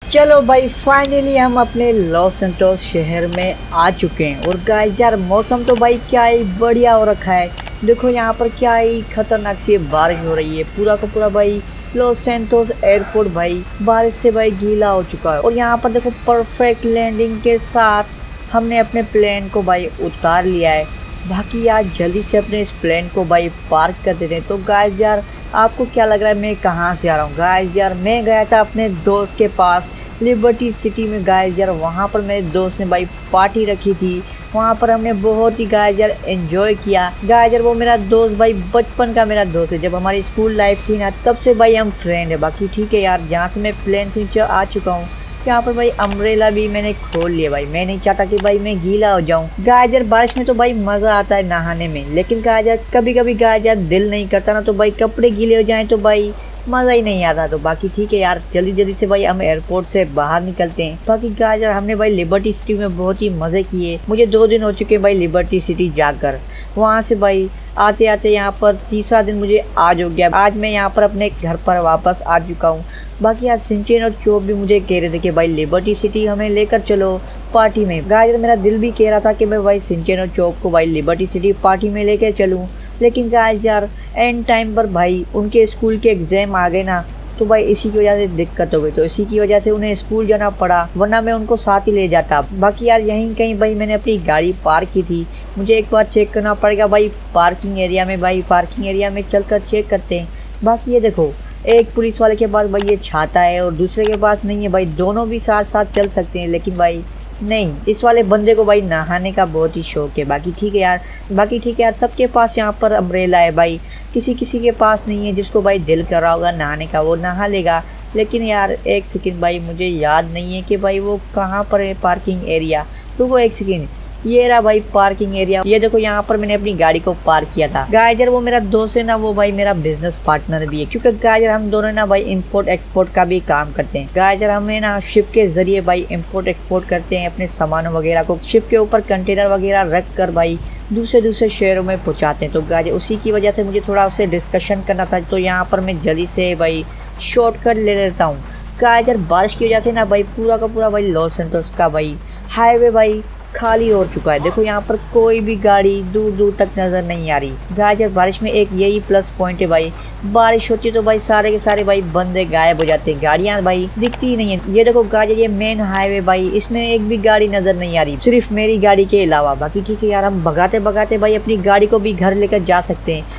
चलो भाई फाइनली हम अपने लॉस सैंटोस शहर में आ चुके हैं। और गाइस यार मौसम तो भाई क्या ही बढ़िया हो रखा है। देखो यहाँ पर क्या ही खतरनाक सी बारिश हो रही है। पूरा का पूरा भाई लॉस सैंटोस एयरपोर्ट भाई बारिश से भाई गीला हो चुका है। और यहाँ पर देखो परफेक्ट लैंडिंग के साथ हमने अपने प्लेन को भाई उतार लिया है। बाकी यार जल्दी से अपने इस प्लेन को भाई पार्क कर देते हैं। तो गाइस यार आपको क्या लग रहा है मैं कहाँ से आ रहा हूँ? गाइस यार मैं गया था अपने दोस्त के पास लिबर्टी सिटी में। गाइस यार वहाँ पर मेरे दोस्त ने भाई पार्टी रखी थी। वहाँ पर हमने बहुत ही गाइस यार एंजॉय किया। गाइस यार वो मेरा दोस्त भाई बचपन का मेरा दोस्त है। जब हमारी स्कूल लाइफ थी ना तब से भाई हम फ्रेंड है। बाकी ठीक है यार जहाँ से मैं प्लेन से नीचे आ चुका हूँ यहाँ पर भाई अम्ब्रेला भी मैंने खोल लिया। भाई मैं नहीं चाहता कि भाई मैं गीला हो जाऊं। गाइस यार बारिश में तो भाई मजा आता है नहाने में, लेकिन गाइस यार कभी कभी गाइस यार दिल नहीं करता ना, तो भाई कपड़े गीले हो जाएं तो भाई मजा ही नहीं आता। तो बाकी ठीक है यार जल्दी जल्दी से भाई हम एयरपोर्ट से बाहर निकलते हैं। बाकी गाइस यार हमने भाई लिबर्टी सिटी में बहुत ही मजे किए। मुझे 2 दिन हो चुके भाई लिबर्टी सिटी जाकर। वहाँ से भाई आते आते यहाँ पर तीसरा दिन मुझे आज हो गया। आज मैं यहाँ पर अपने घर पर वापस आ चुका हूँ। बाकी आज सिंचेन और चोप भी मुझे कह रहे थे कि भाई लिबर्टी सिटी हमें लेकर चलो पार्टी में। गाइस मेरा दिल भी कह रहा था कि मैं भाई सिंचेन और चोप को भाई लिबर्टी सिटी पार्टी में लेकर चलूँ, लेकिन गाइस यार एंड टाइम पर भाई उनके स्कूल के एग्जाम आ गए ना, तो भाई इसी की वजह से दिक्कत हो गई। तो इसी की वजह से उन्हें स्कूल जाना पड़ा, वरना मैं उनको साथ ही ले जाता। बाकी यार यहीं कहीं भाई मैंने अपनी गाड़ी पार्क की थी। मुझे एक बार चेक करना पड़ेगा भाई पार्किंग एरिया में। भाई पार्किंग एरिया में चलकर चेक करते हैं। बाकी ये देखो एक पुलिस वाले के पास भाई ये छाता है और दूसरे के पास नहीं है। भाई दोनों भी साथ साथ चल सकते हैं, लेकिन भाई नहीं, इस वाले बंदे को भाई नहाने का बहुत ही शौक है। बाकी ठीक है यार सबके पास यहाँ पर अम्ब्रेला है। भाई किसी किसी के पास नहीं है, जिसको भाई दिल कर रहा होगा नहाने का वो नहा लेगा। लेकिन यार एक सेकंड भाई मुझे याद नहीं है कि भाई वो कहाँ पर है पार्किंग एरिया। तो वो एक सेकंड, ये रहा भाई पार्किंग एरिया। ये देखो यहाँ पर मैंने अपनी गाड़ी को पार्क किया था। गाइस यार वो मेरा दोस्त है ना, वो भाई मेरा बिजनेस पार्टनर भी है, क्योंकि गाइस यार हम दोनों ना भाई इंपोर्ट एक्सपोर्ट का भी काम करते हैं। गाइस यार हमें ना शिप के जरिए भाई इंपोर्ट एक्सपोर्ट करते हैं अपने सामानों वगैरह को। शिप के ऊपर कंटेनर वगैरह रख कर भाई दूसरे शहरों में पहुँचाते हैं। तो गाइस उसी की वजह से मुझे थोड़ा उससे डिस्कशन करना था, तो यहाँ पर मैं जल्दी से भाई शॉर्टकट ले लेता हूँ। गाइस यार बारिश की वजह से ना भाई पूरा का पूरा भाई लॉस सैंटोस का भाई हाईवे भाई खाली हो चुका है। देखो यहाँ पर कोई भी गाड़ी दूर दूर तक नजर नहीं आ रही। गाइस यार बारिश में एक यही प्लस पॉइंट है भाई, बारिश होती है तो भाई सारे के सारे भाई बंदे गायब हो जाते हैं, गाड़ियाँ भाई दिखती ही नहीं है। ये देखो गाइस ये मेन हाईवे भाई, इसमें एक भी गाड़ी नजर नहीं आ रही, सिर्फ मेरी गाड़ी के अलावा। बाकी ठीक है यार हम भगाते भगाते भाई अपनी गाड़ी को भी घर लेकर जा सकते हैं।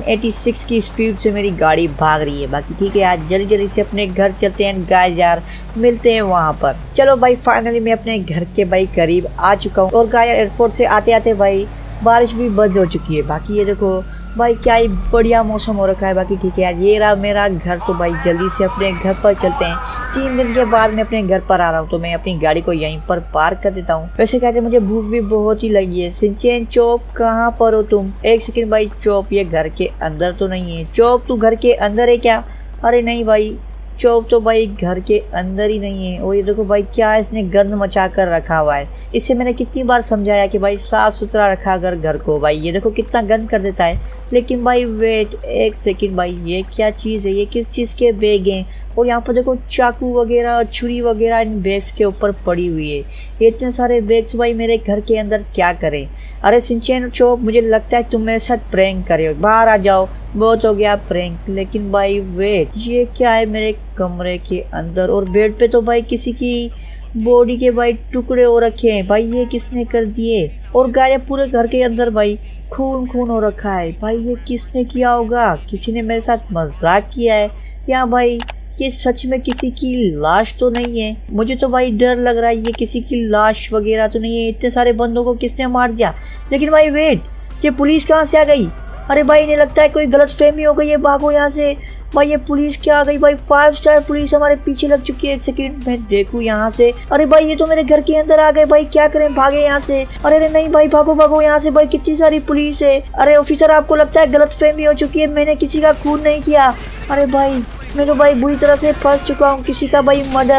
186 की स्पीड से मेरी गाड़ी भाग रही है। बाकी ठीक है यार जल्दी जल्दी से अपने घर चलते हैं। गाइस यार मिलते हैं वहाँ पर। चलो भाई फाइनली मैं अपने घर के भाई करीब आ चुका हूँ। और गाइस एयरपोर्ट से आते आते भाई बारिश भी बंद हो चुकी है। बाकी ये देखो भाई क्या ही बढ़िया मौसम हो रखा है। बाकी ठीक है यार ये रहा मेरा घर। तो भाई जल्दी से अपने घर पर चलते हैं। 3 दिन के बाद मैं अपने घर पर आ रहा हूँ, तो मैं अपनी गाड़ी को यहीं पर पार्क कर देता हूँ। वैसे कहते मुझे भूख भी बहुत ही लगी है। सिंचेन चोप कहाँ पर हो तुम? एक सेकंड भाई चोप ये घर के अंदर तो नहीं है। चोप तू घर के अंदर है क्या? अरे नहीं भाई चोप तो भाई घर के अंदर ही नहीं है। और ये देखो भाई क्या इसने गंद मचा कर रखा हुआ है। इसे मैंने कितनी बार समझाया कि भाई साफ सुथरा रखा कर घर को। भाई ये देखो कितना गंद कर देता है। लेकिन भाई वेट एक सेकंड भाई ये क्या चीज़ है? ये किस चीज़ के बैग हैं? और यहाँ पर देखो चाकू वगैरह छुरी वगैरह इन बैग्स के ऊपर पड़ी हुई है। ये इतने सारे बैग्स भाई मेरे घर के अंदर क्या करें? अरे सिंचेन चोप मुझे लगता है तुम मेरे साथ प्रैंक कर रहे हो, बाहर आ जाओ, बहुत हो गया प्रैंक। लेकिन भाई वेट ये क्या है मेरे कमरे के अंदर? और बेड पे तो भाई किसी की बॉडी के भाई टुकड़े हो रखे हैं। भाई ये किसने कर दिए? और गायब पूरे घर के अंदर भाई खून खून हो रखा है। भाई ये किसने किया होगा? किसी ने मेरे साथ मजाक किया है या भाई ये सच में किसी की लाश तो नहीं है? मुझे तो भाई डर लग रहा है ये किसी की लाश वगैरह तो नहीं है। इतने सारे बंदों को किसने मार दिया? लेकिन भाई वेट ये पुलिस कहाँ से आ गई? अरे भाई इन्हें लगता है कोई गलतफहमी हो गई है, भागो यहाँ से। भाई ये पुलिस क्या आ गई? भाई 5 स्टार पुलिस हमारे पीछे लग चुकी है। एक सेकंड मैं देखूं यहाँ से। अरे भाई ये तो मेरे घर के अंदर आ गए। भाई क्या करें, भागे यहाँ से। अरे नहीं भाई भागो भागो यहाँ से। भाई कितनी सारी पुलिस है। अरे ऑफिसर आपको लगता है गलतफहमी हो चुकी है, मैंने किसी का खून नहीं किया। अरे भाई मैं तो भाई बुरी तरह से फंस चुका हूँ। किसी का भाई मर्डर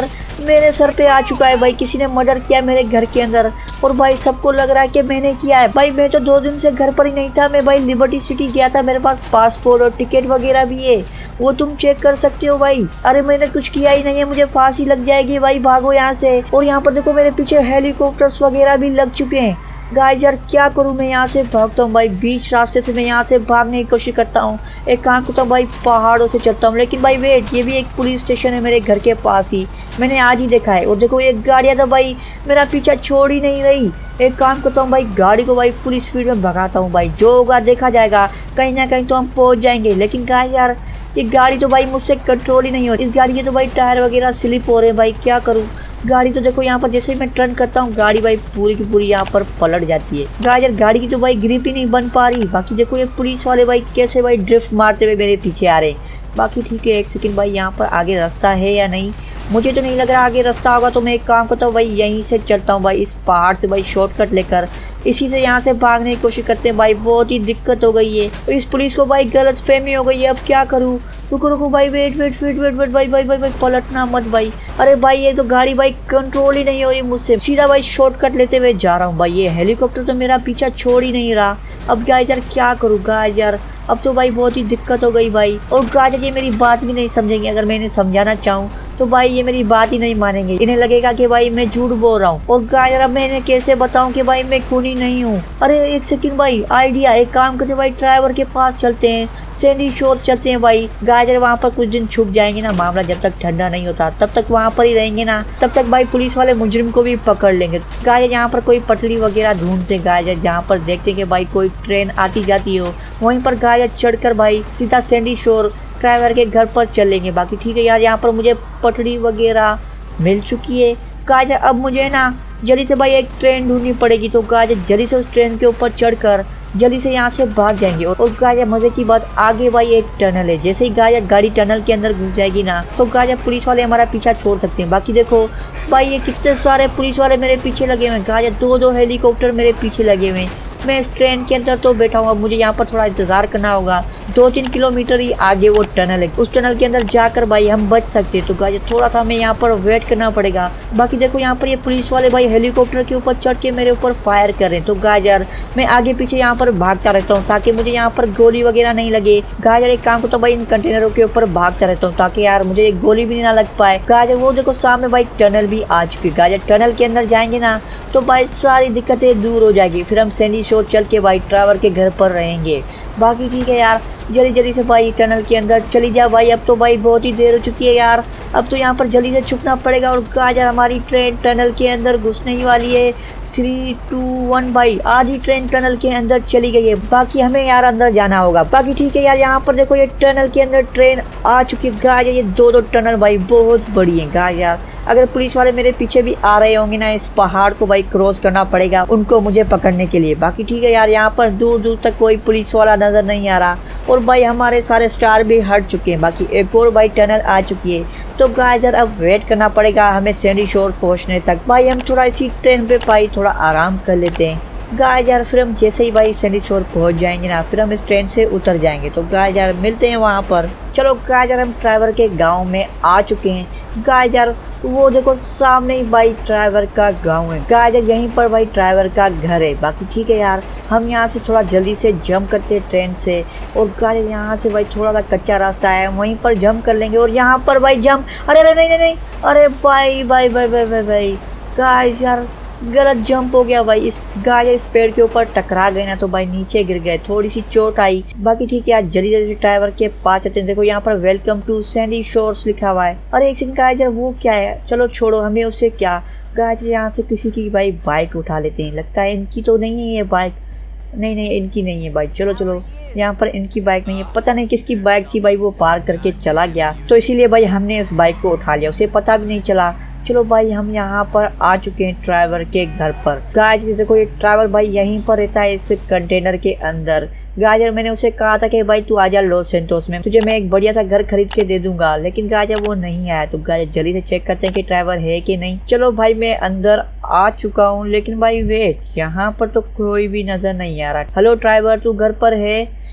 मेरे सर पे आ चुका है भाई। किसी ने मर्डर किया मेरे घर के अंदर और भाई सबको लग रहा है कि मैंने किया है। भाई मैं तो 2 दिन से घर पर ही नहीं था। मैं भाई लिबर्टी सिटी गया था, मेरे पास पासपोर्ट और टिकट वगैरह भी है, वो तुम चेक कर सकते हो भाई। अरे मैंने कुछ किया ही नहीं है, मुझे फांसी लग जाएगी भाई, भागो यहाँ से। और यहाँ पर देखो मेरे पीछे हेलीकॉप्टर्स वगैरह भी लग चुके हैं। गाइस यार क्या करूँ, मैं यहाँ से भागता हूँ भाई, बीच रास्ते से मैं यहाँ से भागने की कोशिश करता हूँ। एक काम करता हूँ भाई, पहाड़ों से चढ़ता हूँ। लेकिन भाई वेट, ये भी एक पुलिस स्टेशन है मेरे घर के पास ही, मैंने आज ही देखा है। और देखो एक गाड़ियाँ तो भाई मेरा पीछा छोड़ ही नहीं रही। एक काम करता हूँ भाई, गाड़ी को भाई फुल स्पीड में भगाता हूँ भाई, जो होगा देखा जाएगा, कहीं ना कहीं तो हम पहुँच जाएंगे। लेकिन गाइस यार ये गाड़ी तो भाई मुझसे कंट्रोल ही नहीं होती। इस गाड़ी के तो भाई टायर वगैरह स्लिप हो रहे हैं भाई, क्या करूँ। गाड़ी तो देखो यहाँ पर जैसे ही मैं टर्न करता हूँ, गाड़ी भाई पूरी की पूरी यहाँ पर पलट जाती है। गाइस यार गाड़ी की तो भाई ग्रिप ही नहीं बन पा रही। बाकी देखो ये पुलिस वाले भाई कैसे भाई ड्रिफ्ट मारते हुए मेरे पीछे आ रहे। बाकी ठीक है, एक सेकंड भाई, यहाँ पर आगे रास्ता है या नहीं, मुझे तो नहीं लग रहा आगे रास्ता होगा। तो मैं एक काम करता हूँ भाई, यहीं से चलता हूँ भाई, इस पहाड़ से भाई शॉर्टकट लेकर इसी से यहाँ से भागने की कोशिश करते हैं भाई। बहुत ही दिक्कत हो गई है, इस पुलिस को भाई गलत फहमी हो गई है, अब क्या करूँ। रुको रुको भाई, wait wait wait wait wait भाई भाई भाई भाई पलटना मत भाई। अरे भाई ये तो गाड़ी भाई कंट्रोल ही नहीं हो रही मुझसे, सीधा भाई शॉर्टकट लेते हुए जा रहा हूँ भाई। ये हेलीकॉप्टर तो मेरा पीछा छोड़ ही नहीं रहा। अब गाइस यार क्या करूँ गाइस यार, अब तो भाई बहुत ही दिक्कत हो गई भाई। और गाइस ये मेरी बात भी नहीं समझेंगे, अगर मैं इन्हें समझाना चाहूँ तो भाई ये मेरी बात ही नहीं मानेंगे। इन्हें लगेगा कि भाई मैं झूठ बोल रहा हूँ। और गाइस अब मैं इन्हें कैसे बताऊं कि भाई मैं खूनी नहीं हूँ। अरे एक सेकंड भाई, आइडिया, एक काम करते भाई, ड्राइवर के पास चलते हैं, सैंडी शोर चलते हैं भाई। गाइस वहाँ पर कुछ दिन छुप जाएंगे ना, मामला जब तक ठंडा नहीं होता तब तक वहाँ पर ही रहेंगे ना, तब तक भाई पुलिस वाले मुजरिम को भी पकड़ लेंगे। गाइस यहाँ पर कोई पटरी वगैरह ढूंढते, गाइस जहाँ पर देखते कि भाई कोई ट्रेन आती जाती हो, वहीं पर गाइस चढ़कर भाई सीधा सैंडी शोर ड्राइवर के घर पर चलेंगे। बाकी ठीक है यार, यहाँ पर मुझे पटरी वगैरह मिल चुकी है। गाइस अब मुझे ना जल्दी से भाई एक ट्रेन ढूंढनी पड़ेगी। तो गाइस जल्दी से उस ट्रेन के ऊपर चढ़कर जल्दी से यहाँ से भाग जाएंगे। और गाइस मजे की बात, आगे भाई एक टनल है, जैसे ही गाइस गाड़ी टनल के अंदर घुस जाएगी ना, तो गाइस पुलिस वाले हमारा पीछा छोड़ सकते हैं। बाकी देखो भाई ये कितने सारे पुलिस वाले मेरे पीछे लगे हुए हैं। गाइस 2-2 हेलीकॉप्टर मेरे पीछे लगे हुए हैं। मैं इस ट्रेन के अंदर तो बैठा हूँ, अब मुझे यहाँ पर थोड़ा इंतजार करना होगा। 2-3 किलोमीटर ही आगे वो टनल है, उस टनल के अंदर जाकर भाई हम बच सकते हैं। तो गाइस थोड़ा सा हमें यहाँ पर वेट करना पड़ेगा। बाकी देखो यहाँ पर ये पुलिस वाले भाई हेलीकॉप्टर के ऊपर चढ़ के मेरे ऊपर फायर कर रहे हैं। तो गाइस यार मैं आगे पीछे यहाँ पर भागता रहता हूँ ताकि मुझे यहाँ पर गोली वगैरह नहीं लगे। गाइस यार एक काम करता हूँ भाई, इन कंटेनरों के ऊपर भागता रहता हूँ ताकि यार मुझे एक गोली भी ना लग पाए। गाइस वो देखो सामने भाई टनल भी आ चुकी है। गाइस टनल के अंदर जाएंगे ना तो भाई सारी दिक्कतें दूर हो जाएगी, फिर हम सैंडी शोर चल के भाई ड्राइवर के घर पर रहेंगे। बाकी ठीक है यार, जल्दी जल्दी से भाई टनल के अंदर चली जा भाई। अब तो भाई बहुत ही देर हो चुकी है यार, अब तो यहाँ पर जल्दी से छुपना पड़ेगा। और गाइस यार हमारी ट्रेन टनल के अंदर घुसने ही वाली है। 3, 2, 1 भाई, आधी ट्रेन टनल के अंदर चली गई है। बाकी हमें यार अंदर जाना होगा। बाकी ठीक है यार, यहाँ पर देखो ये टनल के अंदर ट्रेन आ चुकी है। गाइस ये 2-2 टनल भाई बहुत बड़ी है। गाइस यार अगर पुलिस वाले मेरे पीछे भी आ रहे होंगे ना, इस पहाड़ को भाई क्रॉस करना पड़ेगा उनको मुझे पकड़ने के लिए। बाकी ठीक है यार, यहाँ पर दूर दूर तक कोई पुलिस वाला नजर नहीं आ रहा और भाई हमारे सारे स्टार भी हट चुके हैं। बाकी एक और भाई टनल आ चुकी है। तो गाइस यार अब वेट करना पड़ेगा हमें सैंडी शोर पहुंचने तक। भाई हम थोड़ा इसी ट्रेन पे भाई थोड़ा आराम कर लेते हैं। गाइस यार फिर हम जैसे ही भाई सैंडी शोर पहुंच जाएंगे ना, फिर हम इस ट्रेन से उतर जाएंगे। तो गाइस यार मिलते हैं वहाँ पर। चलो गाइस यार हम ड्राइवर के गांव में आ चुके हैं। गाइस यार वो देखो सामने ही भाई ड्राइवर का गांव है। गाइस यार यहीं पर भाई ड्राइवर का घर है। बाकी ठीक है यार, हम यहाँ से थोड़ा जल्दी से जंप करते हैं ट्रेन से। और गाइस यहाँ से भाई थोड़ा सा कच्चा रास्ता है, वहीं पर जंप कर लेंगे। और यहाँ पर भाई जंप, अरे अरे नहीं नहीं नहीं, अरे भाई भाई भाई भाई भाई भाई गाइस यार गलत जंप हो गया भाई। इस गाइस इस पेड़ के ऊपर टकरा गए ना तो भाई नीचे गिर गए, थोड़ी सी चोट आई। बाकी ठीक है यार, जल्दी जल्दी ड्राइवर के पास आते हैं। देखो यहाँ पर वेलकम टू सैंडी शोर्स लिखा हुआ है। अरे एक सेकंड गाइस यार वो क्या है, चलो छोड़ो, हमें उससे क्या। गाइस यहाँ से किसी की भाई बाइक उठा लेते हैं, लगता है इनकी तो नहीं है ये बाइक। नहीं नहीं इनकी नहीं है बाइक, चलो चलो यहाँ पर इनकी बाइक नहीं है, पता नहीं किसकी बाइक थी भाई, वो पार करके चला गया तो इसीलिए भाई हमने उस बाइक को उठा लिया, उसे पता भी नहीं चला। चलो भाई हम यहाँ पर आ चुके हैं ड्राइवर के घर पर। गाइस देखो ये ड्राइवर भाई यहीं पर रहता है इस कंटेनर के अंदर। गाइस मैंने उसे कहा था कि भाई तू आजा लॉस सैंटोस में, तुझे मैं एक बढ़िया सा घर खरीद के दे दूंगा, लेकिन गाइस वो नहीं आया। तो गाइस जल्दी से चेक करते हैं कि ड्राइवर है कि नहीं। चलो भाई मैं अंदर आ चुका हूँ, लेकिन भाई वेट, यहाँ पर तो कोई भी नजर नहीं आ रहा। हेलो ड्राइवर, तू घर पर है?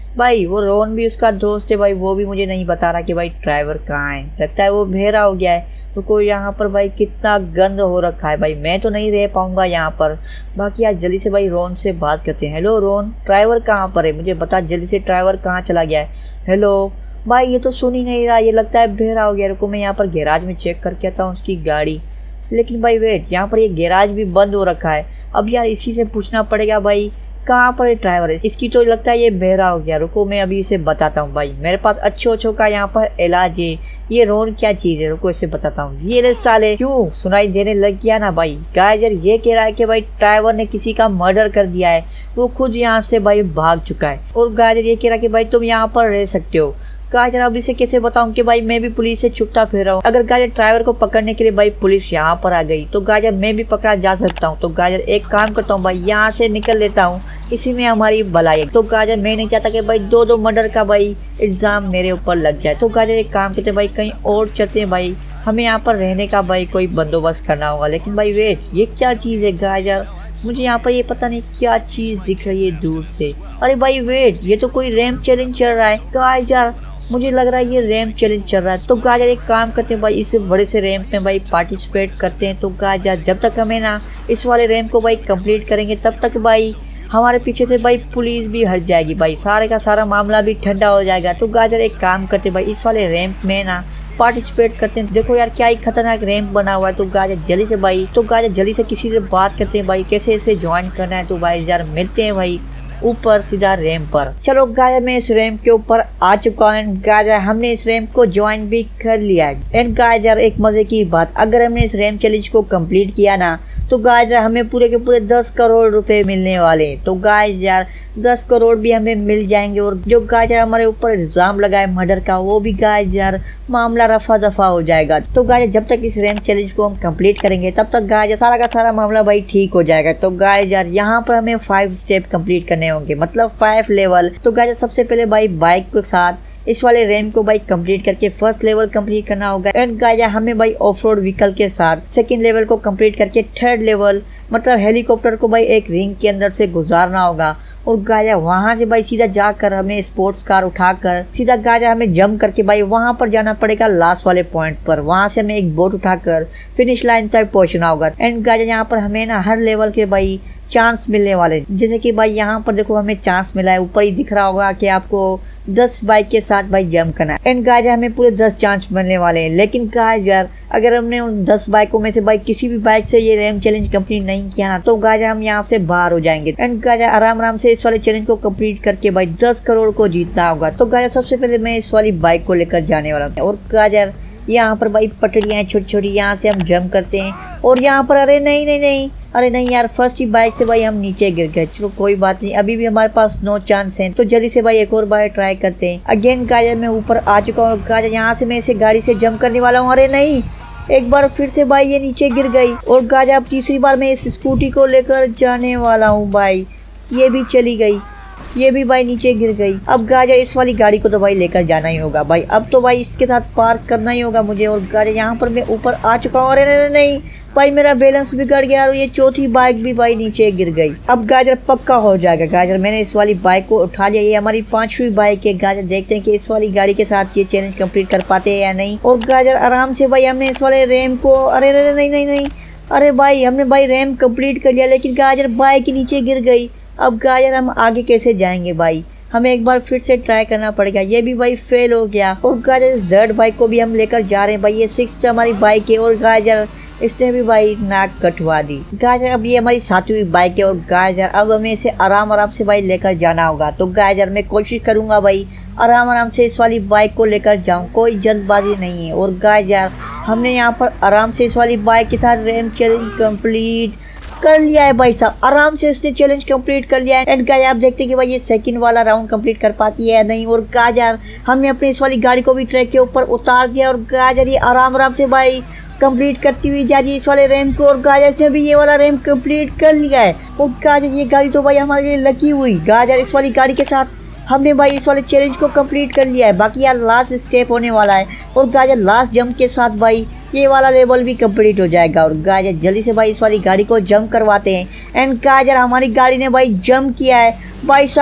भाई वो रोहन भी उसका दोस्त है भाई, वो भी मुझे नहीं बता रहा कि भाई ड्राइवर कहाँ है। लगता है वो बहरा हो गया है। तो कोई यहाँ पर भाई कितना गंद हो रखा है भाई, मैं तो नहीं रह पाऊंगा यहाँ पर। बाकी आज जल्दी से भाई रोहन से बात करते हैं। हेलो रोहन, ड्राइवर कहाँ पर है, मुझे बता जल्दी से, ड्राइवर कहाँ चला गया है। हेलो भाई, ये तो सुन ही नहीं रहा, ये लगता है बहरा हो गया। रुको मैं यहाँ पर गैराज में चेक करके आता हूँ उसकी गाड़ी। लेकिन भाई वेट, यहाँ पर ये गैराज भी बंद हो रखा है। अब यार इसी से पूछना पड़ेगा भाई कहाँ पर ड्राइवर है। इसकी तो लगता है ये बहरा हो गया। रुको मैं अभी इसे बताता हूँ भाई, मेरे पास अच्छो का यहाँ पर इलाज है। ये रोन क्या चीज है, रुको इसे बताता हूँ। ये ले साले, क्यों सुनाई देने लग गया ना भाई। गाजर ये कह रहा है कि भाई ड्राइवर ने किसी का मर्डर कर दिया है, वो खुद यहाँ से भाई भाग चुका है। और गाजर ये कह रहा है कि भाई तुम यहाँ पर रह सकते हो। गाजर अब इसे कैसे बताऊं कि भाई मैं भी पुलिस से छुपता फिर रहा हूँ। अगर गाजर ड्राइवर को पकड़ने के लिए भाई पुलिस यहाँ पर आ गई तो गाजर मैं भी पकड़ा जा सकता हूँ। तो गाजर एक काम करता हूँ भाई, यहाँ से निकल लेता हूँ, इसी में हमारी भलाई। तो गाजर मैं नहीं चाहता कि भाई दो मर्डर का भाई इल्जाम मेरे ऊपर लग जाए। तो गाजर एक काम करते भाई, कहीं और चलते हैं भाई, हमें यहाँ पर रहने का भाई कोई बंदोबस्त करना होगा। लेकिन भाई वेट, ये क्या चीज़ है गाजर, मुझे यहाँ पर ये पता नहीं क्या चीज़ दिख रही है दूर से। अरे भाई वेट, ये तो कोई रैंप चैलेंज चल रहा है गाजर, मुझे लग रहा है ये रैंप चैलेंज चल रहा है। तो गाजर एक काम करते हैं भाई, इस बड़े से रैंप में भाई पार्टिसिपेट करते हैं। तो गाजर जब तक हमें ना इस वाले रैंप को भाई कंप्लीट करेंगे तब तक भाई हमारे पीछे से भाई पुलिस भी हट जाएगी भाई, सारे का सारा मामला भी ठंडा हो जाएगा। तो गाजर एक काम करते हैं भाई, इस वाले रैंप में ना पार्टिसिपेट करते हैं। देखो यार क्या ही खतरनाक रैंप बना हुआ है। तो गाजर जल्दी से भाई, तो गाजर जल्दी से किसी से बात करते हैं भाई, कैसे इसे ज्वाइन करना है। तो भाई यार मिलते हैं भाई ऊपर सीधा रैंप पर। चलो गाजर मैं इस रैंप के ऊपर आ चुका हूँ। गाजर हमने इस रैंप को ज्वाइन भी कर लिया है। एंड गाजर एक मजे की बात, अगर हमने इस रैंप चैलेंज को कंप्लीट किया ना तो गाजर हमें पूरे के पूरे 10 करोड़ रुपए मिलने वाले हैं। तो गाजर 10 करोड़ भी हमें मिल जाएंगे। और जो गाजर हमारे ऊपर इल्जाम लगा है मर्डर का, वो भी गाजर मामला रफा दफा हो जाएगा। तो गाजर जब तक इस रैंप चैलेंज को हम कंप्लीट करेंगे तब तक गाजर सारा का सारा मामला भाई ठीक हो जाएगा। तो गाजर यहाँ पर हमें 5 स्टेप कंप्लीट करने होंगे, मतलब 5 लेवल। तो गाजर सबसे पहले भाई बाइक के साथ इस वाले रैंप को भाई कंप्लीट करके फर्स्ट लेवल कंप्लीट करना होगा। एंड गाजर हमें भाई ऑफ रोड व्हीकल के साथ सेकंड लेवल को कंप्लीट करके थर्ड लेवल मतलब हेलीकॉप्टर को भाई एक रिंग के अंदर से गुजारना होगा। और गाजर वहां से भाई सीधा जाकर हमें स्पोर्ट्स कार उठाकर सीधा गाजर हमें जंप करके भाई वहां पर जाना पड़ेगा लास्ट वाले पॉइंट पर। वहां से हमें एक बोट उठाकर फिनिश लाइन तक पहुंचना होगा। एंड गाजर यहाँ पर हमें ना हर लेवल के भाई चांस मिलने वाले, जैसे कि भाई यहाँ पर देखो हमें चांस मिला है, ऊपर ही दिख रहा होगा कि आपको 10 बाइक के साथ भाई जंप करना है। एंड गाजर हमें पूरे 10 चांस मिलने वाले हैं। लेकिन गाजर अगर हमने उन 10 बाइकों में से भाई किसी भी बाइक से ये रैंप चैलेंज कंप्लीट नहीं किया ना तो गाजर हम यहाँ से बाहर हो जाएंगे। एंड गाजर आराम से इस वाले चैलेंज को कंप्लीट करके भाई 10 करोड़ को जीतना होगा। तो गाजर सबसे पहले मैं इस वाली बाइक को लेकर जाने वाला हूँ। और गाजर यहाँ पर भाई पटड़ियाँ छोटी छोटी, यहाँ से हम जंप करते हैं। और यहाँ पर अरे नहीं अरे नहीं यार, फर्स्ट ही बाइक से भाई हम नीचे गिर गए। चलो कोई बात नहीं, अभी भी हमारे पास नो चांस है। तो जल्दी से भाई एक और बार ट्राई करते हैं। अगेन गाजर मैं ऊपर आ चुका हूँ। गाजर यहाँ से मैं इसे गाड़ी से जंप करने वाला हूँ। अरे नहीं, एक बार फिर से भाई ये नीचे गिर गई। और गाजर अब तीसरी बार मैं इस स्कूटी को लेकर जाने वाला हूँ भाई, ये भी चली गई, ये भी भाई नीचे गिर गई। अब गाजर इस वाली गाड़ी को तो भाई लेकर जाना ही होगा भाई, अब तो भाई इसके साथ पार्क करना ही होगा मुझे। और गाजर यहाँ पर मैं ऊपर आ चुका हूँ। अरे नहीं भाई मेरा बैलेंस बिगड़ गया और ये चौथी बाइक भी भाई नीचे गिर गई। अब गाजर पक्का हो जाएगा। गाजर मैंने इस वाली बाइक को उठा लिया, ये हमारी 5वीं बाइक है। गाजर देखते हैं कि इस वाली गाड़ी के साथ ये चैलेंज कंप्लीट कर पाते हैं या नहीं। और गाजर आराम से भाई हमने इस वाले रैंप को, अरे नहीं, अरे भाई हमने भाई रैंप कंप्लीट कर लिया, लेकिन गाजर बाइक नीचे गिर गई। अब गाजर हम आगे कैसे जाएंगे भाई, हमें एक बार फिर से ट्राई करना पड़ेगा। ये भी भाई फेल हो गया। और गाजर थर्ड बाइक को भी हम लेकर जा रहे हैं भाई, ये 6th हमारी बाइक है। और गाजर इसने भी भाई नाक कटवा दी। गाजर अब ये हमारी 7वीं बाइक है। और गाजर अब हमें इसे आराम से भाई लेकर जाना होगा। तो गाजर मैं कोशिश करूंगा भाई आराम से इस वाली बाइक को लेकर जाऊं, कोई जल्दबाजी नहीं है। और गाजर हमने यहाँ पर आराम से इस वाली बाइक के साथ रैंप चैलेंज कंप्लीट कर लिया है भाई साहब, आराम से इसने चैलेंज कंप्लीट कर लिया है। एंड गाजर आप देखते हैं कि भाई ये सेकंड वाला राउंड कंप्लीट कर पाती है या नहीं। और गाजर हमने अपनी इस वाली गाड़ी को भी ट्रैक के ऊपर उतार दिया। और गाजर ये आराम से भाई कंप्लीट करती हुई जा रही है इस वाले रैंप को। और गाजर से भी ये वाला रैंप कंप्लीट कर लिया है। और गाजर ये गाड़ी तो भाई हमारे लिए लकी हुई। गाजर इस वाली गाड़ी के साथ हमने भाई इस वाले चैलेंज को कंप्लीट कर लिया है। बाकी यार लास्ट स्टेप होने वाला है। और गाजर लास्ट जंप के साथ भाई ये वाला लेवल भी कंप्लीट हो जाएगा। और गाजर जल्दी से भाई इस वाली गाड़ी को जंप करवाते हैं। एंड गाजर हमारी गाड़ी ने भाई जंप किया है भाई साहब,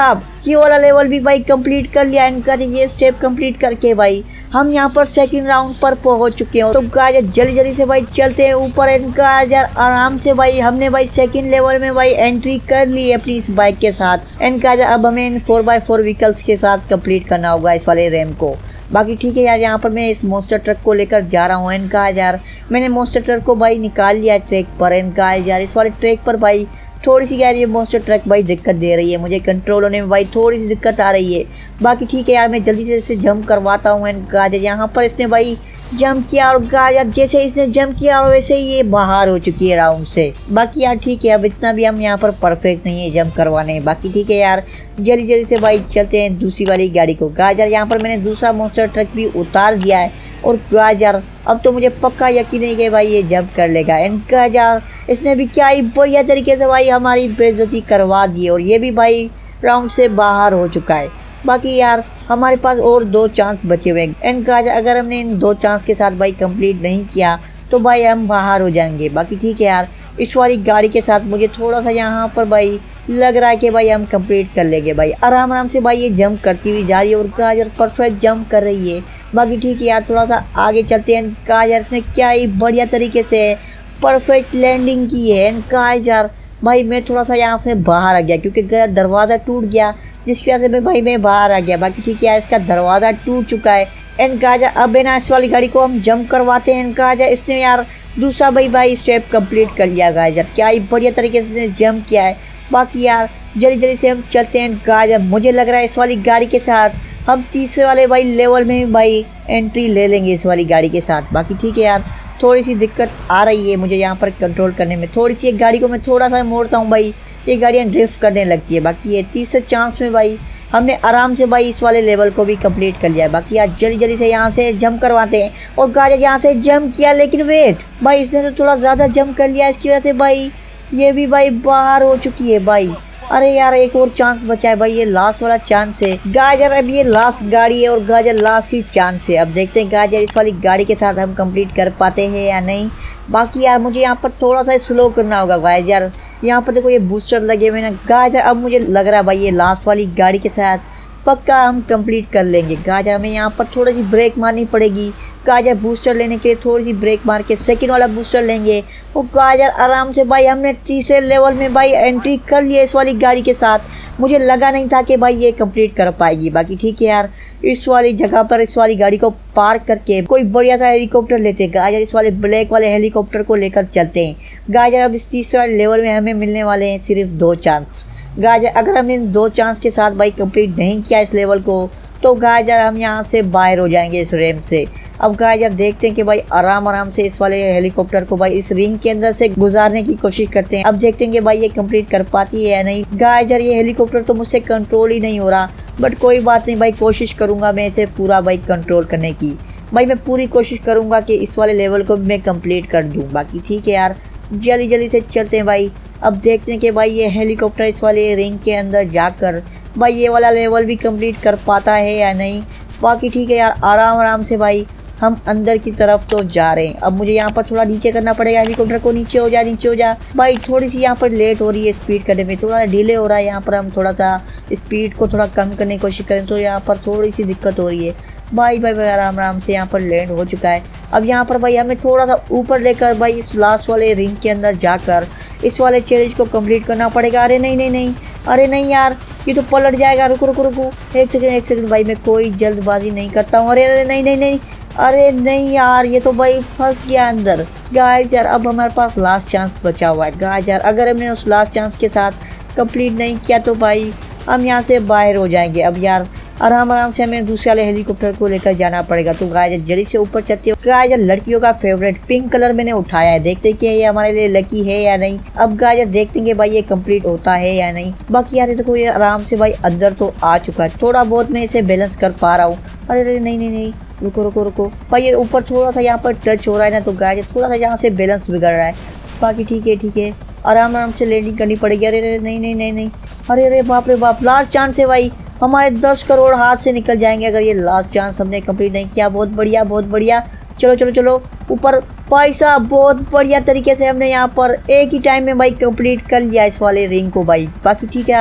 ये वाला लेवल भी भाई कंप्लीट कर लिया। एंड गाइस ये स्टेप कंप्लीट करके भाई हम यहाँ पर सेकंड राउंड पर पहुंच चुके हैं। तो गाइस जल्दी जल्दी से भाई चलते हैं ऊपर। एंड गाइस यार आराम से भाई हमने भाई सेकंड लेवल में भाई एंट्री कर ली है अपनी इस बाइक के साथ। एंड गाइस अब हमें इन 4x4 व्हीकल्स के साथ कंप्लीट करना होगा इस वाले रैम को। बाकी ठीक है यार, यहाँ पर मैं इस मोस्टर ट्रक को लेकर जा रहा हूँ। एंड गाइस यार मैंने मोस्टर ट्रक को भाई निकाल लिया ट्रैक पर। एंड गाइस यार इस वाले ट्रैक पर भाई थोड़ी सी यार ये मोस्टर ट्रक भाई दिक्कत दे रही है, मुझे कंट्रोल होने में भाई थोड़ी सी दिक्कत आ रही है। बाकी ठीक है यार, मैं जल्दी से इसे जंप करवाता हूँ। एंड गाइस यहाँ पर इसने भाई जंप किया और गाइस यार जैसे इसने जंप किया और वैसे ही ये बाहर हो चुकी है राउंड से। बाकी यार ठीक है, अब इतना भी हम यहाँ पर परफेक्ट नहीं है जंप करवाने। बाकी ठीक है यार, जल्दी जल्दी से भाई चलते हैं दूसरी वाली गाड़ी को। गाइस यार यहाँ पर मैंने दूसरा मोस्टर ट्रक भी उतार दिया है। और गाइस यार अब तो मुझे पक्का यकीन है कि भाई ये जंप कर लेगा। एंड गाइस यार इसने भी क्या ही बढ़िया तरीके से भाई हमारी बेइज्जती करवा दी है और ये भी भाई राउंड से बाहर हो चुका है। बाकी यार हमारे पास और 2 चांस बचे हुए हैं। एंड गाइस अगर हमने इन 2 चांस के साथ भाई कंप्लीट नहीं किया तो भाई हम बाहर हो जाएंगे। बाकी ठीक है यार, इस वाली गाड़ी के साथ मुझे थोड़ा सा यहाँ पर भाई लग रहा है कि भाई हम कंप्लीट कर लेंगे। भाई आराम आराम से भाई ये जंप करती हुई जा रही है और गाइस यार परफेक्ट जंप कर रही है। बाकी ठीक है यार, थोड़ा सा आगे चलते हैं। गाइस यार इसने क्या ही बढ़िया तरीके से परफेक्ट लैंडिंग की है। एंड गाइस यार भाई मैं थोड़ा सा यहाँ से बाहर आ गया क्योंकि दरवाज़ा टूट गया, जिसकी वजह से मैं बाहर आ गया। बाकी ठीक है यार, इसका दरवाज़ा टूट चुका है। एंड गाइस अब है ना इस वाली गाड़ी को हम जंप करवाते हैं। गाइस यार इसने यार दूसरा भाई स्टेप कंप्लीट कर लिया। गाइस यार क्या ही बढ़िया तरीके से जंप किया है। बाकी यार जल्दी जल्दी से हम चलते हैं। गाइस यार मुझे लग रहा है इस वाली गाड़ी के साथ हम तीसरे वाले भाई लेवल में भाई एंट्री ले लेंगे इस वाली गाड़ी के साथ। बाकी ठीक है यार, थोड़ी सी दिक्कत आ रही है मुझे यहाँ पर कंट्रोल करने में। थोड़ी सी एक गाड़ी को मैं थोड़ा सा मोड़ता हूँ भाई, ये गाड़ियाँ ड्रिफ्ट करने लगती है। बाकी ये तीसरे चांस में भाई हमने आराम से भाई इस वाले लेवल को भी कंप्लीट कर लिया है। बाकी यार जल्दी जल्दी से यहाँ से जंप करवाते हैं। और गाइस यहाँ से जंप किया, लेकिन वेट भाई इसने तो थोड़ा ज़्यादा जंप कर लिया, इसकी वजह से भाई ये भी भाई बाहर हो चुकी है भाई। अरे यार एक और चांस बचा है भाई, ये लास्ट वाला चांस है। गाइस यार अब ये लास्ट गाड़ी है और गाइस यार लास्ट ही चांस है। अब देखते हैं गाइस यार इस वाली गाड़ी के साथ हम कंप्लीट कर पाते हैं या नहीं। बाकी यार मुझे यहाँ पर थोड़ा सा स्लो करना होगा। गाइस यार यहाँ पर देखो ये बूस्टर लगे हुए ना। गाइस यार अब मुझे लग रहा है भाई ये लास्ट वाली गाड़ी के साथ पक्का हम कंप्लीट कर लेंगे। गाइस हमें यहाँ पर थोड़ी सी ब्रेक मारनी पड़ेगी। गाइस बूस्टर लेने के लिए थोड़ी सी ब्रेक मार के सेकंड वाला बूस्टर लेंगे। और गाइस आराम से भाई हमने तीसरे लेवल में भाई एंट्री कर लिया इस वाली गाड़ी के साथ। मुझे लगा नहीं था कि भाई ये कंप्लीट कर पाएगी। बाकी ठीक है यार, इस वाली जगह पर इस वाली गाड़ी को पार्क करके कोई बढ़िया सा हेलीकॉप्टर लेते हैं। गाइस इस वाले ब्लैक वाले हेलीकॉप्टर को लेकर चलते हैं। गाइस अब इस तीसरे वाले लेवल में हमें मिलने वाले हैं सिर्फ 2 चांस। गाइस अगर हमने इन 2 चांस के साथ भाई कंप्लीट नहीं किया इस लेवल को तो गाइस यार हम यहाँ से बाहर हो जाएंगे इस रैम से। अब गाइस यार देखते हैं कि भाई आराम आराम से इस वाले हेलीकॉप्टर को भाई इस रिंग के अंदर से गुजारने की कोशिश करते हैं। अब देखते हैं कि भाई ये कंप्लीट कर पाती है या नहीं। गाइस यार ये हेलीकॉप्टर तो मुझसे कंट्रोल ही नहीं हो रहा, बट कोई बात नहीं भाई, कोशिश करूँगा मैं इसे पूरा भाई कंट्रोल करने की। भाई मैं पूरी कोशिश करूँगा कि इस वाले लेवल को भी मैं कंप्लीट कर दूँ। बाकी ठीक है यार, जल्दी जल्दी से चलते हैं भाई। अब देखते हैं कि भाई ये हेलीकॉप्टर इस वाले रिंग के अंदर जाकर भाई ये वाला लेवल भी कंप्लीट कर पाता है या नहीं। बाकी ठीक है यार, आराम आराम से भाई हम अंदर की तरफ तो जा रहे हैं। अब मुझे यहाँ पर थोड़ा नीचे करना पड़ेगा हेलीकॉप्टर को। नीचे हो जा भाई। थोड़ी सी यहाँ पर लेट हो रही है स्पीड करने में, थोड़ा डिले हो रहा है। यहाँ पर हम थोड़ा सा स्पीड को थोड़ा कम करने की कोशिश करें तो यहाँ पर थोड़ी सी दिक्कत हो रही है। भाई आराम आराम से यहाँ पर लैंड हो चुका है। अब यहाँ पर भाई हमें थोड़ा सा ऊपर लेकर भाई इस लास्ट वाले रिंग के अंदर जाकर इस वाले चैलेंज को कंप्लीट करना पड़ेगा। अरे नहीं, अरे नहीं यार, ये तो पलट जाएगा। रुको एक सेकंड भाई, मैं कोई जल्दबाजी नहीं करता हूँ। अरे नहीं, अरे नहीं यार, ये तो भाई फंस गया अंदर। गाइस यार अब हमारे पास लास्ट चांस बचा हुआ है। गाइस यार अगर हमने उस लास्ट चांस के साथ कंप्लीट नहीं किया तो भाई हम यहाँ से बाहर हो जाएंगे। अब यार आराम से हमें दूसरे वाले हेलीकॉप्टर को लेकर जाना पड़ेगा। तो गाइस जल्दी से ऊपर चलते हो। गाइस लड़कियों का फेवरेट पिंक कलर मैंने उठाया है, देखते हैं कि ये हमारे लिए लकी है या नहीं। अब गाइस देखते हैं कि भाई ये कंप्लीट होता है या नहीं। बाकी यार देखो ये आराम से भाई अंदर तो आ चुका है, थोड़ा बहुत मैं इसे बैलेंस कर पा रहा हूँ। अरे नहीं, रुको भाई, ये ऊपर थोड़ा सा यहाँ पर टच हो रहा है ना, तो गाइस थोड़ा सा यहाँ से बैलेंस बिगड़ रहा है। बाकी ठीक है, आराम से लैंडिंग करनी पड़ेगी। अरे नहीं, अरे बाप रे बाप, लास्ट चांस है भाई, हमारे 10 करोड़ हाथ से निकल जाएंगे अगर ये लास्ट चांस हमने कंप्लीट नहीं किया। बहुत बढ़िया। चलो ऊपर भाई साहब, बहुत बढ़िया तरीके से हमने यहाँ पर एक ही टाइम में भाई कंप्लीट कर लिया इस वाले रिंग को भाई। बाकी ठीक है यार,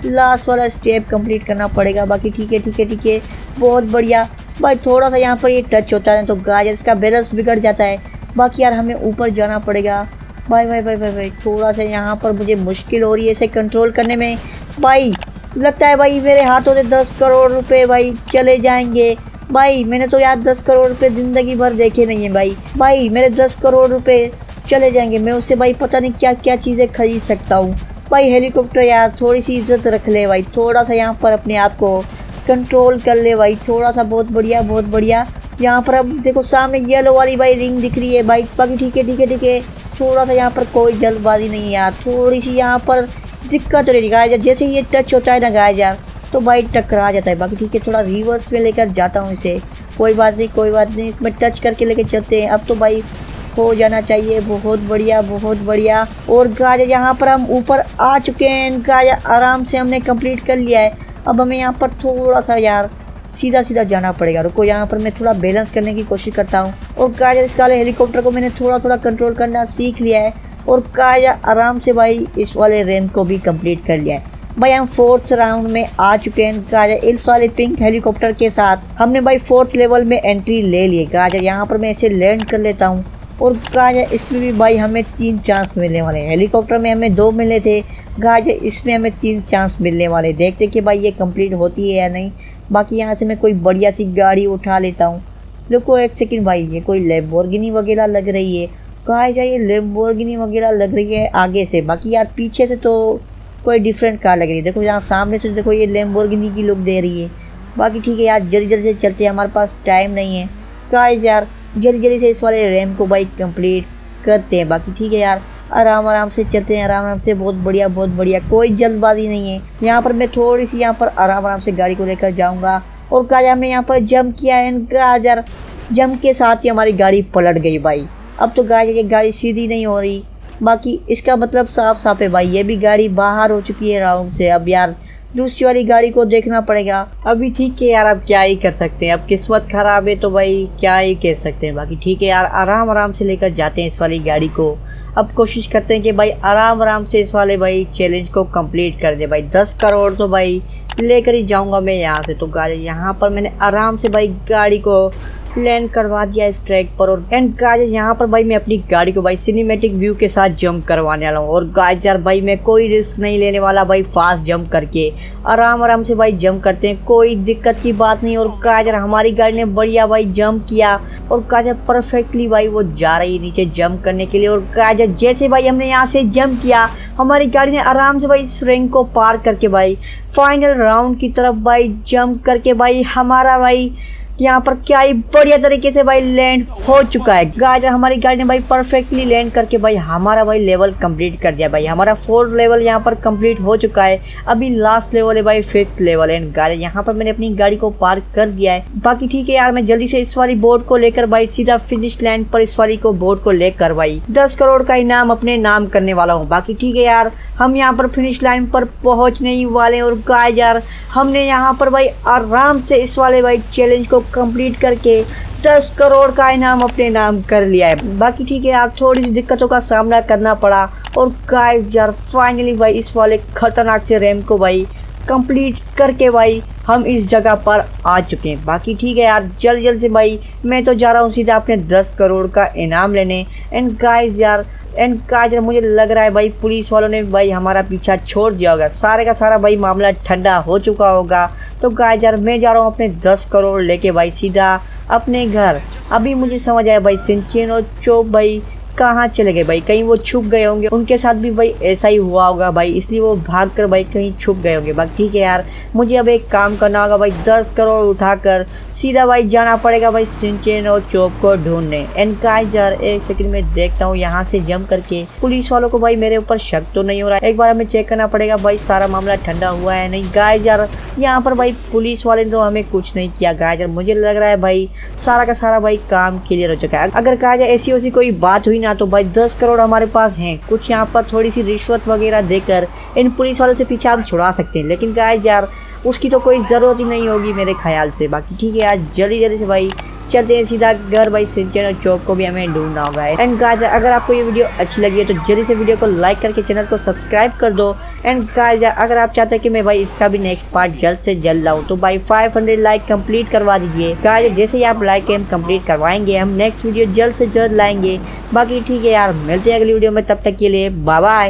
लास्ट वाला स्टेप कंप्लीट करना पड़ेगा। बाकी ठीक है ठीक है ठीक है, बहुत बढ़िया भाई। थोड़ा सा यहाँ पर ये टच होता है तो गाइस इसका बैलेंस बिगड़ जाता है। बाकी यार हमें ऊपर जाना पड़ेगा भाई भाई भाई भाई भाई। थोड़ा सा यहाँ पर मुझे मुश्किल हो रही है इसे कंट्रोल करने में भाई। लगता है भाई मेरे हाथों से 10 करोड़ रुपए भाई चले जाएंगे भाई। मैंने तो यार 10 करोड़ रुपए ज़िंदगी भर देखे नहीं है भाई मेरे 10 करोड़ रुपए चले जाएंगे। मैं उससे भाई पता नहीं क्या क्या चीज़ें खरीद सकता हूँ भाई। हेलीकॉप्टर यार थोड़ी सी इज्जत रख ले भाई, थोड़ा सा यहाँ पर अपने आप को कंट्रोल कर ले भाई, थोड़ा सा। बहुत बढ़िया बहुत बढ़िया। यहाँ पर अब देखो सामने येलो वाली भाई रिंग दिख रही है भाई। बाकी ठीक है ठीक है ठीक है, थोड़ा सा यहाँ पर कोई जल्दबाजी नहीं है यार। थोड़ी सी यहाँ पर दिक्कत रही गाइस, जैसे ये टच होता है ना गाइस यार तो भाई टकरा जाता है। बाकी ठीक है, थोड़ा रिवर्स में लेकर जाता हूँ इसे। कोई बात नहीं कोई बात नहीं, इसमें टच करके लेके चलते हैं। अब तो भाई हो जाना चाहिए। बहुत बढ़िया बहुत बढ़िया। और गाइस यहाँ पर हम ऊपर आ चुके हैं गाइस, आराम से हमने कंप्लीट कर लिया है। अब हमें यहाँ पर थोड़ा सा यार सीधा सीधा जाना पड़ेगा। रुको यहाँ पर मैं थोड़ा बैलेंस करने की कोशिश करता हूँ। और गाइस इस वाले हेलीकॉप्टर को मैंने थोड़ा थोड़ा कंट्रोल करना सीख लिया है। और गाइस आराम से भाई इस वाले रैंप को भी कंप्लीट कर लिया है भाई। हम 4th राउंड में आ चुके हैं गाइस। इस वाले पिंक हेलीकॉप्टर के साथ हमने भाई 4th लेवल में एंट्री ले ली है गाइस। यहाँ पर मैं इसे लैंड कर लेता हूँ। और गाइस इसमें भी भाई हमें 3 चांस मिलने वाले हैं। हेलीकॉप्टर में हमें 2 मिले थे गाइस, इसमें हमें 3 चांस मिलने वाले। देखते कि भाई ये कंप्लीट होती है या नहीं। बाकी यहाँ से मैं कोई बढ़िया सी गाड़ी उठा लेता हूँ। देखो एक सेकंड भाई, ये कोई लैम्बोर्गिनी वगैरह लग रही है गाइस। ये लैम्बोर्गिनी वगैरह लग रही है आगे से। बाकी यार पीछे से तो कोई डिफरेंट कार लग रही है। देखो यहाँ सामने से देखो ये लैम्बोर्गिनी की लुक दे रही है। बाकी ठीक है यार जल्दी जल्दी से चलते हैं, हमारे पास टाइम नहीं है गाइस। यार जल्दी जल्दी से इस वाले रैंप को भाई कंप्लीट करते हैं। बाकी ठीक है यार आराम आराम से चलते हैं, आराम आराम से। बहुत बढ़िया बहुत बढ़िया, कोई जल्दबाजी नहीं है। यहाँ पर मैं थोड़ी सी यहाँ पर आराम आराम से गाड़ी को लेकर जाऊँगा। और गाइस हमने यहाँ पर जंप किया है गाइस, जंप के साथ ही हमारी गाड़ी पलट गई भाई। अब तो गाइस ये गाड़ी सीधी नहीं हो रही। बाकी इसका मतलब साफ साफ है भाई, ये भी गाड़ी बाहर हो चुकी है राउंड से। अब यार दूसरी वाली गाड़ी को देखना पड़ेगा। अभी ठीक है यार, अब क्या ही कर सकते हैं। अब किस्मत खराब है तो भाई क्या ही कह सकते हैं। बाकी ठीक है यार आराम आराम से लेकर जाते हैं इस वाली गाड़ी को। अब कोशिश करते हैं कि भाई आराम आराम से इस वाले भाई चैलेंज को कंप्लीट कर दे भाई। 10 करोड़ तो भाई लेकर ही जाऊंगा मैं यहाँ से। तो गाड़ी यहाँ पर मैंने आराम से भाई गाड़ी को लैंड करवा दिया इस ट्रैक पर। और एंड गाइस यहाँ पर भाई मैं अपनी गाड़ी को भाई सिनेमैटिक व्यू के साथ जंप करवाने वाला हूँ। और गाइस यार भाई मैं कोई रिस्क नहीं लेने वाला भाई, फास्ट जंप करके आराम आराम से भाई जंप करते हैं, कोई दिक्कत की बात नहीं। और गाइस यार हमारी गाड़ी ने बढ़िया भाई जंप किया और गाइस यार परफेक्टली भाई वो जा रही है नीचे जंप करने के लिए। और गाइस यार जैसे भाई हमने यहाँ से जंप किया, हमारी गाड़ी ने आराम से भाई इस रैंक को पार करके भाई फाइनल राउंड की तरफ भाई जंप करके भाई हमारा भाई यहाँ पर क्या ही बढ़िया तरीके से भाई लैंड हो चुका है। गाइस हमारी गाड़ी ने भाई परफेक्टली लैंड करके भाई हमारा भाई लेवल कंप्लीट कर दिया भाई। हमारा 4th लेवल यहाँ पर कंप्लीट हो चुका है। अभी लास्ट लेवल है भाई 5th लेवल है। गाड़ी यहाँ पर मैंने अपनी गाड़ी को पार्क कर दिया है। बाकी ठीक है यार मैं जल्दी से इस वाली बोर्ड को लेकर भाई सीधा फिनिश लाइन पर इस वाली को बोर्ड को लेकर भाई 10 करोड़ का इनाम अपने नाम करने वाला हूँ। बाकी ठीक है यार हम यहाँ पर फिनिश लाइन पर पहुँचने ही वाले। और गाइस यार हमने यहाँ पर भाई आराम से इस वाले भाई चैलेंज को कंप्लीट करके 10 करोड़ का इनाम अपने नाम कर लिया है। बाकी ठीक है यार थोड़ी सी दिक्कतों का सामना करना पड़ा। और गाइस यार फाइनली भाई इस वाले खतरनाक से रैंप को भाई कंप्लीट करके भाई हम इस जगह पर आ चुके हैं। बाकी ठीक है यार जल्द जल्द से भाई मैं तो जा रहा हूँ सीधा अपने 10 करोड़ का इनाम लेने। एंड गाइस यार मुझे लग रहा है भाई पुलिस वालों ने भाई हमारा पीछा छोड़ दिया होगा, सारे का सारा भाई मामला ठंडा हो चुका होगा। तो गाइस यार मैं जा रहा हूँ अपने 10 करोड़ लेके भाई सीधा अपने घर। अभी मुझे समझ आया भाई शिनचैन और चोप भाई कहाँ चले गए भाई, कहीं वो छुप गए होंगे। उनके साथ भी भाई ऐसा ही हुआ होगा भाई, इसलिए वो भाग कर भाई कहीं छुप गए होंगे। बाकी ठीक है यार मुझे अब एक काम करना होगा भाई, 10 करोड़ उठाकर सीधा भाई जाना पड़ेगा भाई शिनचैन और चोप को ढूंढने। एंड गाइस यार एक सेकंड में देखता हूँ यहाँ से जंप करके पुलिस वालों को भाई मेरे ऊपर शक तो नहीं हो रहा है। एक बार हमें चेक करना पड़ेगा भाई सारा मामला ठंडा हुआ है नहीं। गाइस यार यहाँ पर भाई पुलिस वाले ने तो हमें कुछ नहीं किया। गाइस यार मुझे लग रहा है भाई सारा का सारा भाई काम क्लियर हो चुका है। अगर गाइस ऐसी वैसी कोई बात हुई ना तो भाई 10 करोड़ हमारे पास हैं। कुछ यहाँ पर थोड़ी सी रिश्वत वगैरह देकर इन पुलिस वालों से पीछे हम छुड़ा सकते हैं। लेकिन गाइस यार उसकी तो कोई ज़रूरत ही नहीं होगी मेरे ख्याल से। बाकी ठीक है यार जल्दी जल्दी से भाई चलते हैं सीधा घर भाई। सिंचन और चौक को भी हमें ढूंढना होगा। एंड गाइस अगर आपको ये वीडियो अच्छी लगी है तो जल्दी से वीडियो को लाइक करके चैनल को सब्सक्राइब कर दो। एंड गाइस अगर आप चाहते हैं कि मैं भाई इसका भी नेक्स्ट पार्ट जल्द से जल्द लाऊं तो भाई 500 लाइक कंप्लीट करवा दीजिए गाइस। जैसे ही आप लाइक हम कंप्लीट करवाएंगे हम नेक्स्ट वीडियो जल्द से जल्द लाएंगे। बाकी ठीक है यार, मिलते हैं अगली वीडियो में, तब तक के लिए बाय बाय।